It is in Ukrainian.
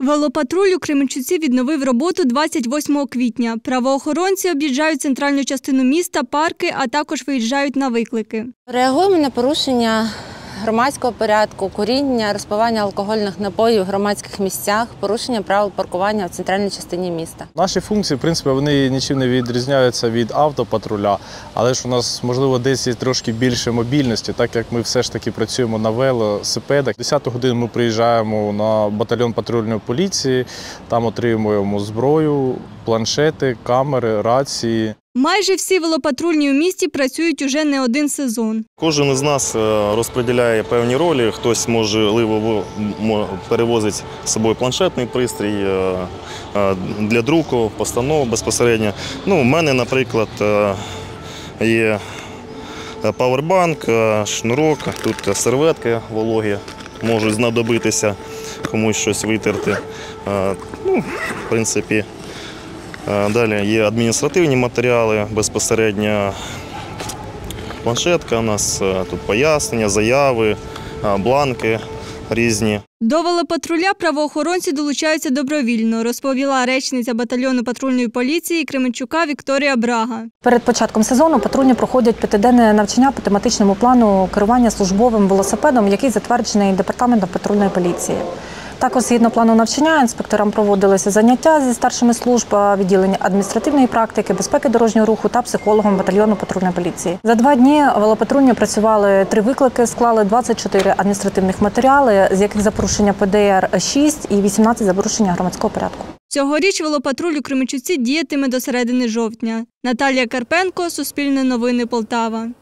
Велопатруль у Кременчуці відновив роботу 28 квітня. Правоохоронці об'їжджають центральну частину міста, парки, а також виїжджають на виклики. Реагуємо на порушення громадського порядку, куріння, розпивання алкогольних напоїв в громадських місцях, порушення правил паркування в центральній частині міста. Наші функції, в принципі, вони нічим не відрізняються від автопатруля, але ж у нас, можливо, десь є трошки більше мобільності, так як ми все ж таки працюємо на велосипедах. 10 годину ми приїжджаємо на батальйон патрульної поліції, там отримуємо зброю, планшети, камери, рації. Майже всі велопатрульні у місті працюють уже не один сезон. Кожен із нас розподіляє певні ролі. Хтось, можливо, перевозить з собою планшетний пристрій для друку, постанов безпосередньо. У мене, наприклад, є павербанк, шнурок, тут серветки вологі, можуть знадобитися, комусь щось витерти. В принципі, далі є адміністративні матеріали, безпосередньо планшетка, у нас тут пояснення, заяви, бланки різні. До велопатруля правоохоронці долучаються добровільно, розповіла речниця батальйону патрульної поліції Кременчука Вікторія Брага. Перед початком сезону патрульні проходять 5-денне навчання по тематичному плану керування службовим велосипедом, який затверджений департаментом патрульної поліції. Також, згідно плану навчання, інспекторам проводилися заняття зі старшими служб, відділення адміністративної практики, безпеки дорожнього руху та психологом батальйону патрульної поліції. За 2 дні велопатрульні працювали 3 виклики, склали 24 адміністративних матеріали, з яких за порушення ПДР 6 і 18 за порушення громадського порядку. Цьогоріч велопатруль у Кременчуці діятиме до середини жовтня. Наталія Карпенко, Суспільне новини, Полтава.